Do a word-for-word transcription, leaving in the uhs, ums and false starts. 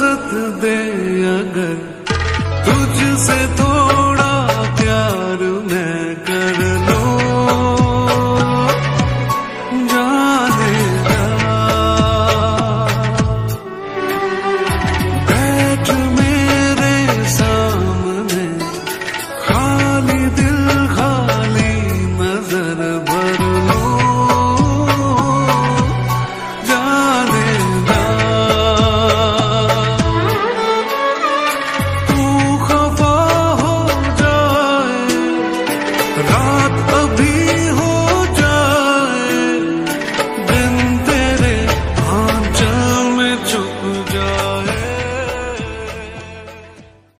इजाजत दे अगर तुझसे थोड़ा प्यार मैं कर लूं, जाने जा बैठ मेरे सामने, खाली दिल खाली नजर